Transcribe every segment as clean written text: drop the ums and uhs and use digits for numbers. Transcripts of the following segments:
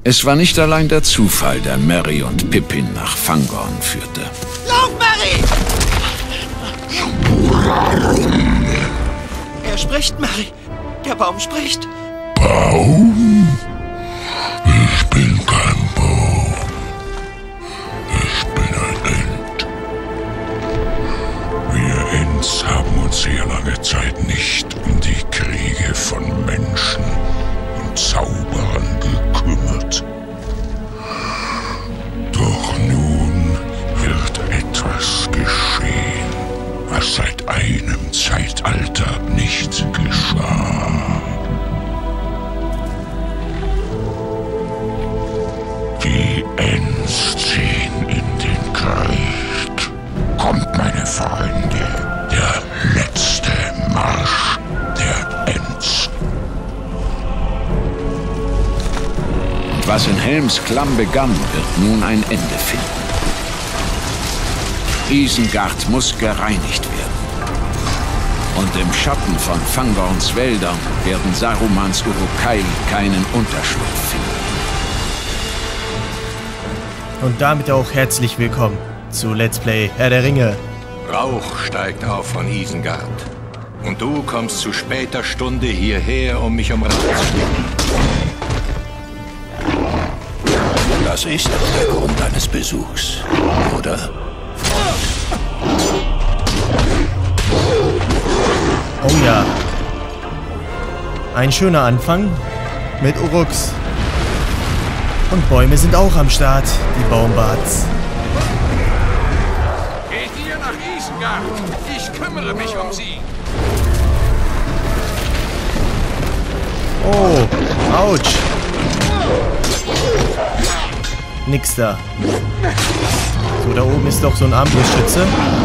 Es war nicht allein der Zufall, der Merry und Pippin nach Fangorn führte. Lauf, Merry! Er spricht, Merry. Der Baum spricht. Baum? Ich bin kein Baum. Ich bin ein Ent. Wir Ents haben uns sehr lange Zeit nicht um die Kriege von Menschen und Zauberern gekümmert. Doch nun wird etwas geschehen, was seit einem Zeitalter nicht geschah. Die Ents ziehen in den Krieg. Kommt, meine Freunde, der letzte Marsch der Ents. Und was in Helms Klamm begann, wird nun ein Ende finden. Isengard muss gereinigt werden. Und im Schatten von Fangorns Wäldern werden Sarumans Uruk-hai keinen Unterschlupf finden. Und damit auch herzlich willkommen zu Let's Play Herr der Ringe. Rauch steigt auf von Isengard. Und du kommst zu später Stunde hierher, um mich um Rat zu bitten. Das ist doch der Grund deines Besuchs, oder? Oh ja. Ein schöner Anfang mit Uruks. Und Bäume sind auch am Start, die Baumbarts. Geht ihr nach Isengard? Ich kümmere mich um sie. Oh, ouch. Nix da. So, da oben ist doch so ein Armbrustschütze.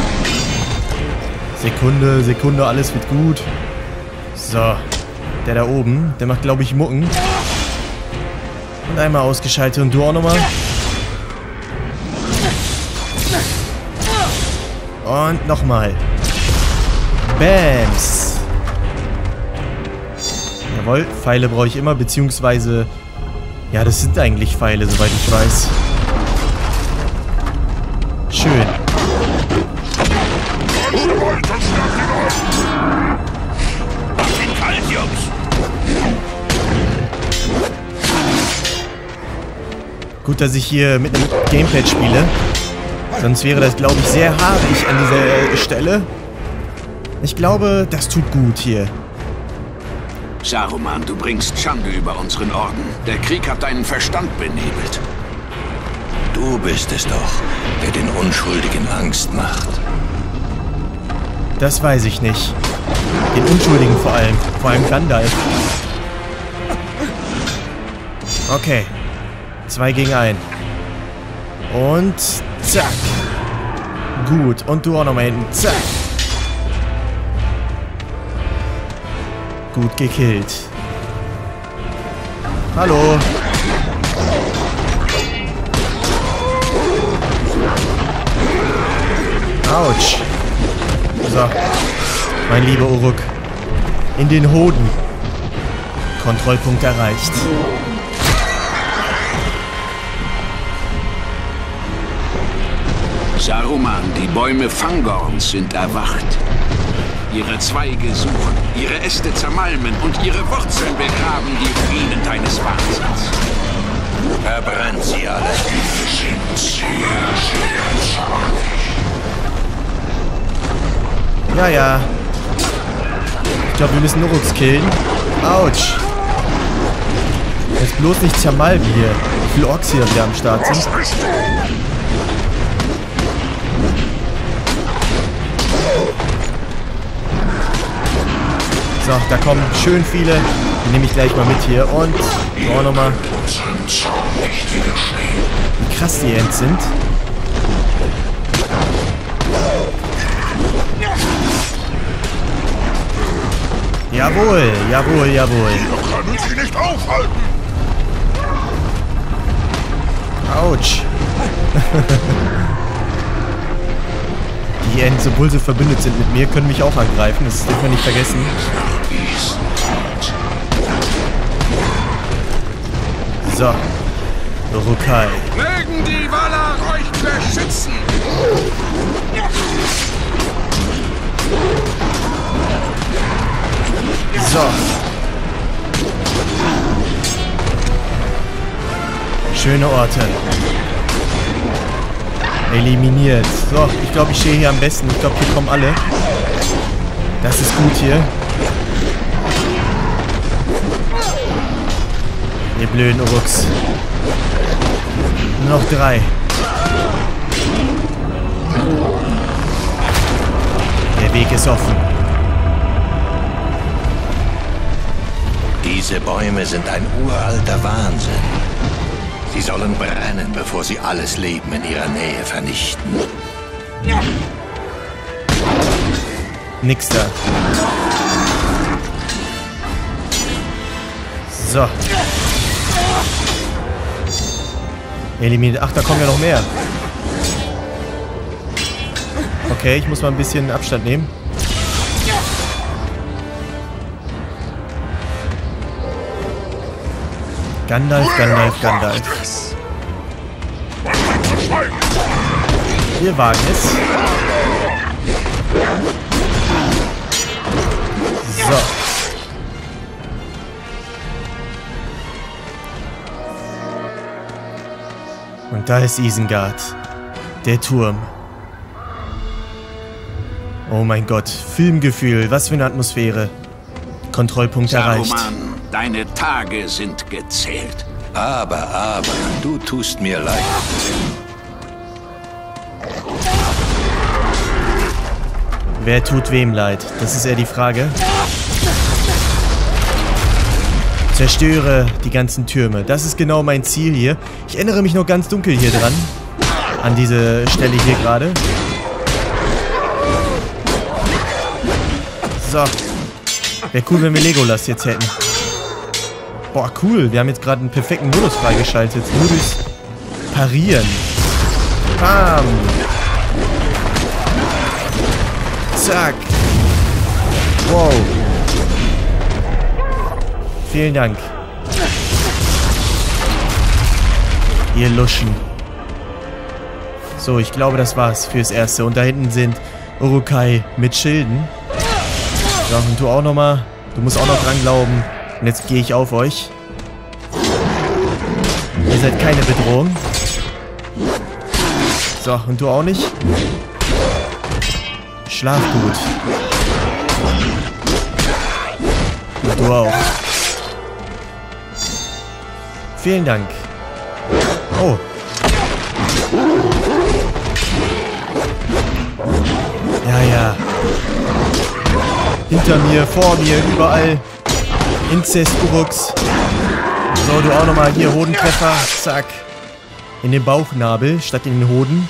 Sekunde, Sekunde, alles wird gut. So, der da oben, der macht, glaube ich, Mucken. Und einmal ausgeschaltet und du auch nochmal. Und nochmal. Bams. Jawohl, Pfeile brauche ich immer, beziehungsweise... Ja, das sind eigentlich Pfeile, soweit ich weiß. Schön. Kalt, Jungs! Gut, dass ich hier mit einem Gamepad spiele. Sonst wäre das, glaube ich, sehr haarig an dieser Stelle. Ich glaube, das tut gut hier. Saruman, du bringst Schande über unseren Orden. Der Krieg hat deinen Verstand benebelt. Du bist es doch, der den Unschuldigen Angst macht. Das weiß ich nicht. Den Unschuldigen vor allem. Vor allem Gandalf. Okay. 2 gegen 1. Und zack. Gut. Und du auch nochmal hinten. Zack. Gut gekillt. Hallo. Autsch. So. Mein lieber Uruk. In den Hoden. Kontrollpunkt erreicht. Saruman, die Bäume Fangorns sind erwacht. Ihre Zweige suchen, ihre Äste zermalmen und ihre Wurzeln begraben die Ruinen deines Wahnsinns. Verbrennt sie alle. Sie sind sehr, sehr zornig. Ja, ja. Ich glaube, wir müssen Uruks killen. Autsch. Jetzt bloß nicht zermalmen hier. Wie viele Orks hier wieder am Start sind. So, da kommen schön viele. Die nehme ich gleich mal mit hier. Und auch nochmal. Wie krass die Ents sind. Jawohl, jawohl, jawohl. Wir können sie nicht aufhalten. Autsch. Die Ents, obwohl sie verbündet sind mit mir, können mich auch angreifen. Das dürfen wir nicht vergessen. So. Uruk-hai. Mögen die Valar euch beschützen! So. Schöne Orte. Eliminiert. So, ich glaube, ich stehe hier am besten. Ich glaube, hier kommen alle. Das ist gut hier. Ihr blöden Uruks. Nur noch 3. Der Weg ist offen. Diese Bäume sind ein uralter Wahnsinn. Sie sollen brennen, bevor sie alles Leben in ihrer Nähe vernichten. Nix da. So. Eliminiert. Ach, da kommen ja noch mehr. Okay, ich muss mal ein bisschen Abstand nehmen. Gandalf, Gandalf, Gandalf. Wir wagen es. So. Und da ist Isengard. Der Turm. Oh mein Gott. Filmgefühl. Was für eine Atmosphäre. Kontrollpunkt erreicht. Saruman, deine Tage sind gezählt. Aber, du tust mir leid. Wer tut wem leid? Das ist eher die Frage. Zerstöre die ganzen Türme. Das ist genau mein Ziel hier. Ich erinnere mich noch ganz dunkel hier dran. An diese Stelle hier gerade. So. Wäre cool, wenn wir Legolas jetzt hätten. Boah, cool. Wir haben jetzt gerade einen perfekten Modus freigeschaltet. Nur durchs Parieren. Bam. Zack. Wow. Vielen Dank. Ihr Luschen. So, ich glaube, das war's fürs Erste. Und da hinten sind Uruk-hai mit Schilden. So, und du auch nochmal. Du musst auch noch dran glauben. Und jetzt gehe ich auf euch. Ihr seid keine Bedrohung. So, und du auch nicht. Schlaf gut. Und du auch. Vielen Dank. Oh. Ja. Hinter mir, vor mir, überall. Inzest-Uruks. So, du auch nochmal hier, Hodentreffer. Zack. In den Bauchnabel statt in den Hoden.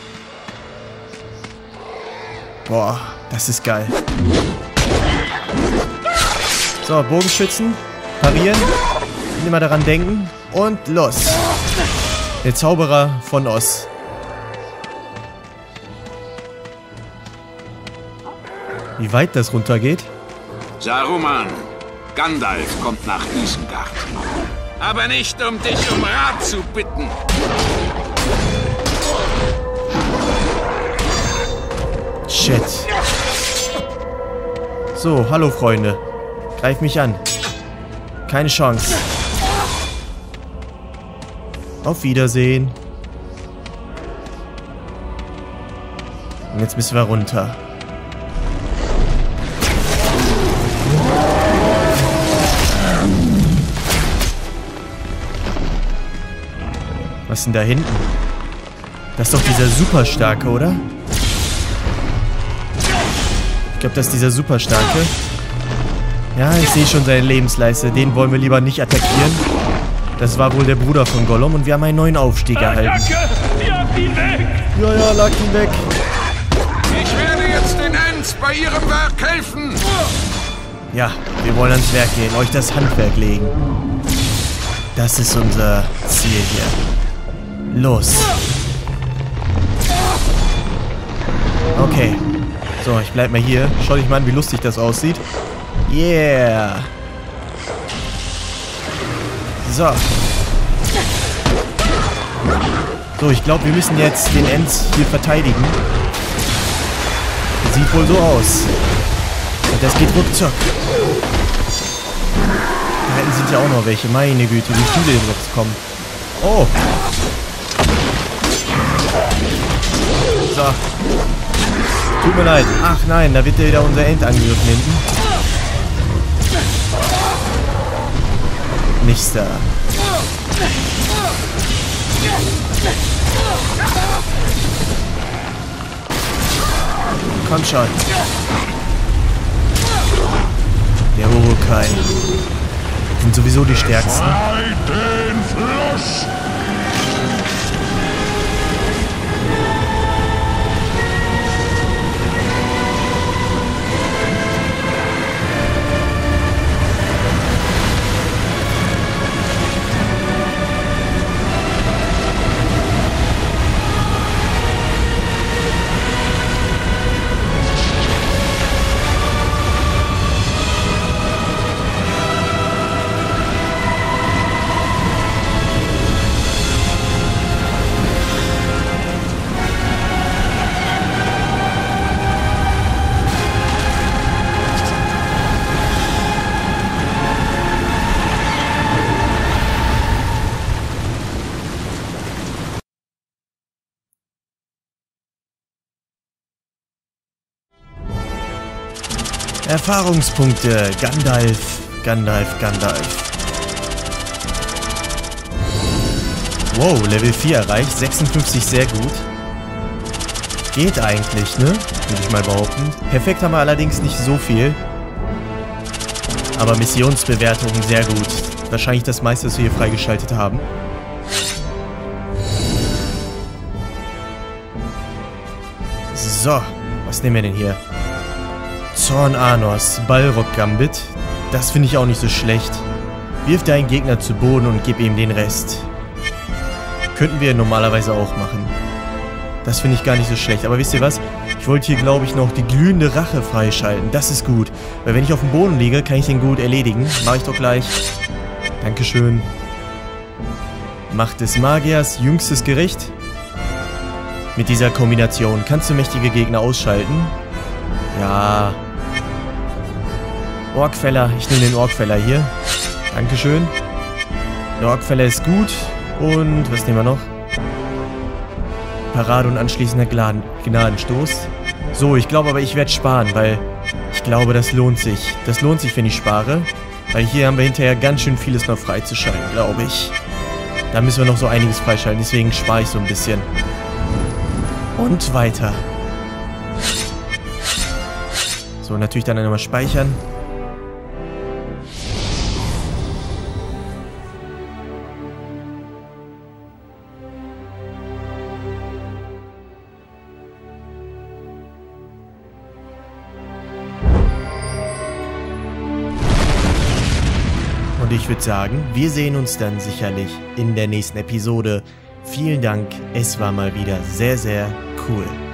Boah, das ist geil. So, Bogenschützen. Parieren. Immer daran denken. Und los. Der Zauberer von Oz. Wie weit das runtergeht? Saruman, Gandalf kommt nach Isengard. Aber nicht, um dich um Rat zu bitten. Shit. So, hallo Freunde. Greif mich an. Keine Chance. Auf Wiedersehen. Und jetzt müssen wir runter. Was ist denn da hinten? Das ist doch dieser Superstarke, oder? Ich glaube, das ist dieser Superstarke. Ja, ich sehe schon seine Lebensleiste. Den wollen wir lieber nicht attackieren. Das war wohl der Bruder von Gollum und wir haben einen neuen Aufstieg erhalten. Jagt ihn weg! Ja, lag ihn weg. Ich werde jetzt den Ents bei ihrem Werk helfen. Ja, wir wollen ans Werk gehen, euch das Handwerk legen. Das ist unser Ziel hier. Los. Okay. So, ich bleib mal hier. Schau dich mal an, wie lustig das aussieht. Yeah. So. So, ich glaube, wir müssen jetzt den End hier verteidigen. Sieht wohl so aus. Und das geht ruckzuck. Da hinten sind ja auch noch welche. Meine Güte, wie viele jetzt kommen. Oh. So. Tut mir leid. Ach nein, da wird ja wieder unser End angegriffen hinten. Nichts da. Komm schon. Der Urukai. Sind sowieso die stärksten. Den Fluss! Erfahrungspunkte. Gandalf, Gandalf, Gandalf. Wow, Level 4 erreicht. 56, sehr gut. Geht eigentlich, ne? Würde ich mal behaupten. Perfekt haben wir allerdings nicht so viel. Aber Missionsbewertungen sehr gut. Wahrscheinlich das meiste, was wir hier freigeschaltet haben. So, was nehmen wir denn hier? Zorn Arnos, Balrog Gambit. Das finde ich auch nicht so schlecht. Wirf deinen Gegner zu Boden und gib ihm den Rest. Könnten wir normalerweise auch machen. Das finde ich gar nicht so schlecht. Aber wisst ihr was? Ich wollte hier, glaube ich, noch die glühende Rache freischalten. Das ist gut. Weil wenn ich auf dem Boden liege, kann ich den gut erledigen. Mache ich doch gleich. Dankeschön. Macht des Magiers jüngstes Gericht. Mit dieser Kombination kannst du mächtige Gegner ausschalten. Ja. Orkfeller. Ich nehme den Orkfeller hier. Dankeschön. Der Orkfeller ist gut. Und was nehmen wir noch? Parade und anschließender Gnadenstoß. So, ich glaube aber, ich werde sparen, weil ich glaube, das lohnt sich. Das lohnt sich, wenn ich spare. Weil hier haben wir hinterher ganz schön vieles noch freizuschalten, glaube ich. Da müssen wir noch so einiges freischalten, deswegen spare ich so ein bisschen. Und weiter. So, natürlich dann nochmal speichern. Und ich würde sagen, wir sehen uns dann sicherlich in der nächsten Episode. Vielen Dank, es war mal wieder sehr, sehr cool.